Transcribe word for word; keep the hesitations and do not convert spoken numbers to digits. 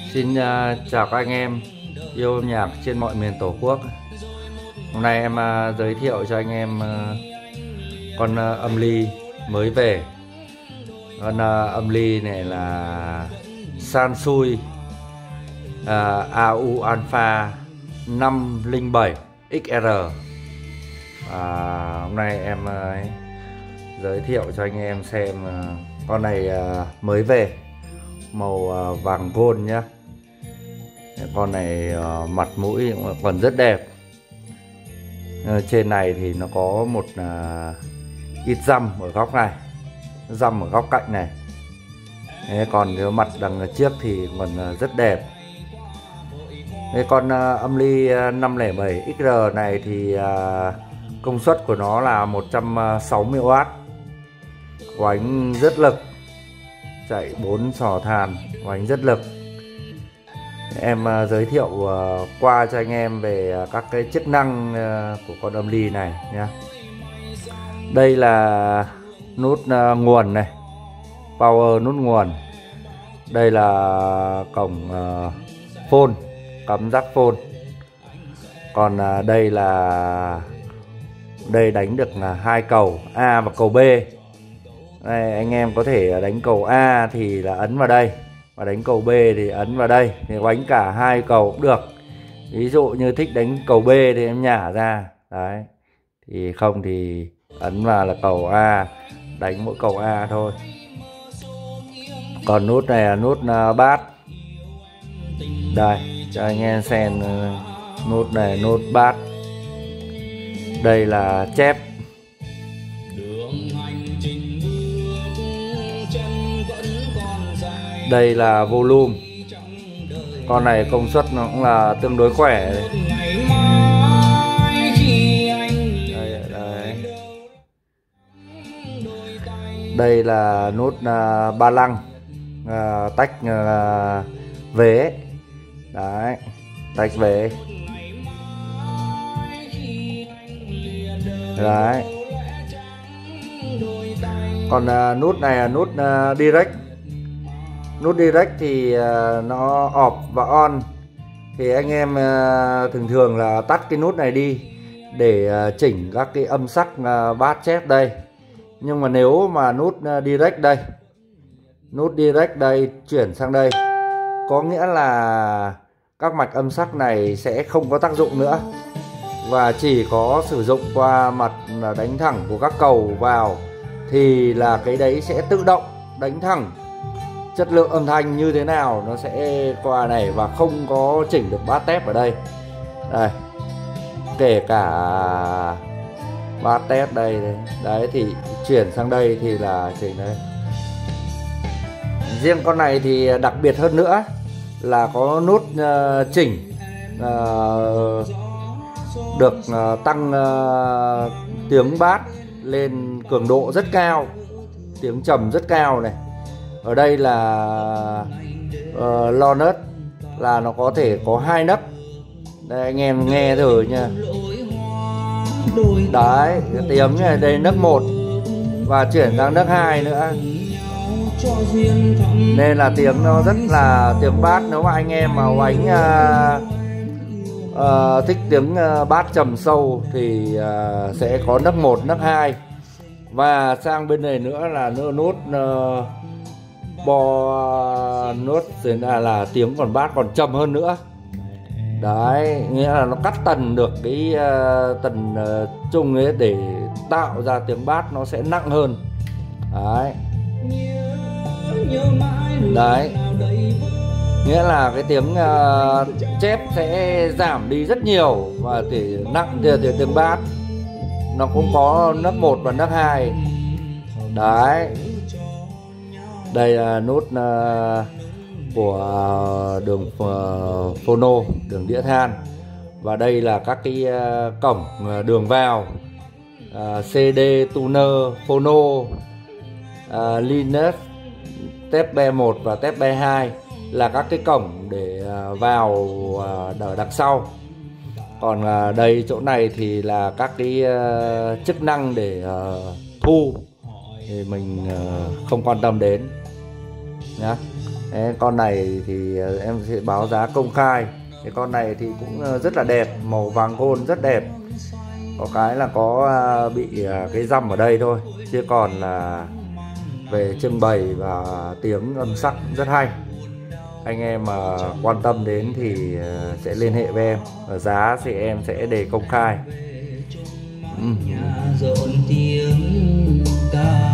Xin uh, chào các anh em yêu âm nhạc trên mọi miền Tổ quốc. Hôm nay em uh, giới thiệu cho anh em uh, con uh, âm ly mới về. Con uh, âm ly này là Sansui uh, a u Alpha năm không bảy X R. À, hôm nay em uh, giới thiệu cho anh em xem uh, con này uh, mới về, màu uh, vàng gold nhá. Con này uh, mặt mũi còn rất đẹp. uh, Trên này thì nó có một uh, ít răm ở góc này, răm ở góc cạnh này. Thế còn cái mặt đằng trước thì còn uh, rất đẹp. Cái con uh, âm ly năm không bảy X R này thì uh, công suất của nó là một trăm sáu mươi oát, oánh rất lực, chạy bốn sò than, oánh rất lực. Em uh, giới thiệu uh, qua cho anh em về uh, các cái chức năng uh, của con âm ly này nhé. Đây là nút uh, nguồn này, power nút nguồn. Đây là cổng uh, phone, cắm jack phone. Còn uh, đây là đây đánh được là hai cầu A và cầu B. Đây, anh em có thể đánh cầu A thì là ấn vào đây, và đánh cầu B thì ấn vào đây, thì đánh cả hai cầu cũng được. Ví dụ như thích đánh cầu B thì em nhả ra đấy, thì không thì ấn vào là cầu A, đánh mỗi cầu A thôi. Còn nút này là nút uh, bát. Đây cho anh em xem, uh, nút này nút bát. Đây là chép. Đây là volume. Con này công suất nó cũng là tương đối khỏe. Đây, đây. Đây là nút uh, ba lăng, uh, tách uh, vế. Đấy, tách vế. Đấy. Còn uh, nút này là nút uh, direct. Nút direct thì uh, nó off và on. Thì anh em uh, thường thường là tắt cái nút này đi để uh, chỉnh các cái âm sắc uh, bát chép đây. Nhưng mà nếu mà nút uh, direct đây, nút direct đây chuyển sang đây, có nghĩa là các mạch âm sắc này sẽ không có tác dụng nữa, và chỉ có sử dụng qua mặt là đánh thẳng của các cầu vào, thì là cái đấy sẽ tự động đánh thẳng. Chất lượng âm thanh như thế nào nó sẽ qua này, và không có chỉnh được bát tép ở đây. Đây, kể cả bát tép đây, đây đấy, thì chuyển sang đây thì là chỉnh đây. Riêng con này thì đặc biệt hơn nữa là có nút uh, chỉnh uh, được uh, tăng uh, tiếng bát lên cường độ rất cao, tiếng trầm rất cao này. Ở đây là uh, lo nớt, là nó có thể có hai nấc. Đây anh em nghe thử nha. Đấy, cái tiếng này đây nấc một, và chuyển sang nấc hai nữa. Nên là tiếng nó rất là tiếng bát. Nếu mà anh em mà oánh uh, uh, thích tiếng uh, bát trầm sâu thì uh, sẽ có nấc một, nấc hai. Và sang bên này nữa là nút uh, bo nốt, là, là tiếng còn bát còn trầm hơn nữa. Đấy, nghĩa là nó cắt tần được cái uh, tần uh, chung ấy, để tạo ra tiếng bát nó sẽ nặng hơn. Đấy. Đấy, nghĩa là cái tiếng uh, chép sẽ giảm đi rất nhiều, và thì nặng thì, thì tiếng bát nó cũng có nấc một và nấc hai. Đấy. Đây là nút uh, của đường uh, phono, đường đĩa than. Và đây là các cái uh, cổng uh, đường vào, uh, xê đê tuner, phono, uh, Linux, tép B một và tép B hai là các cái cổng để uh, vào uh, ở đằng sau. Còn uh, đây chỗ này thì là các cái uh, chức năng để uh, thu, thì mình uh, không quan tâm đến nhá. Đấy, con này thì em sẽ báo giá công khai. Cái con này thì cũng rất là đẹp, màu vàng gold rất đẹp. Có cái là có bị cái dăm ở đây thôi, chứ còn là về trưng bày và tiếng âm sắc rất hay. Anh em mà quan tâm đến thì sẽ liên hệ với em. Ở giá thì em sẽ đề công khai. Ừ.